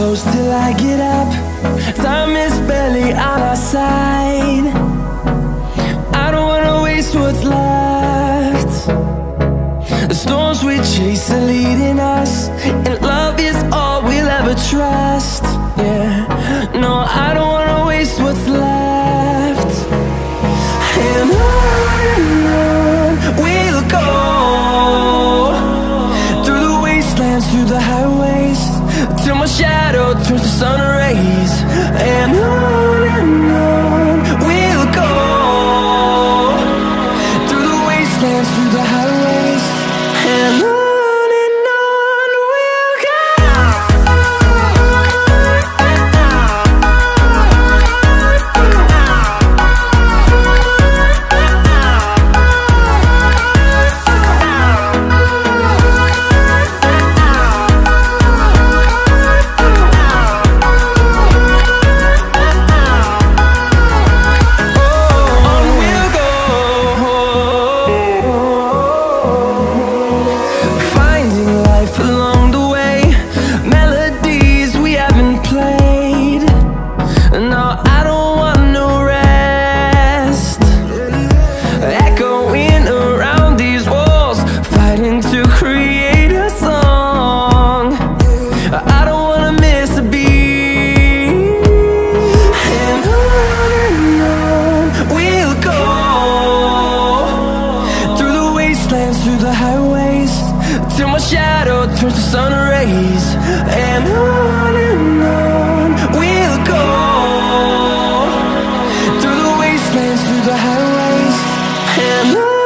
close till I get up. Time is barely on our side. I don't wanna waste what's left. The storms we chase are leading us, and love is all we'll ever trust. Yeah, no, I don't wanna waste what's left. And on we'll go, through the wastelands, through the highways, till my shadow turns to sun rays. And on we'll go, through the wastelands, through the highways, and on. Through the highways, till my shadow turns to sun rays. And on we'll go, through the wastelands, through the highways, and on.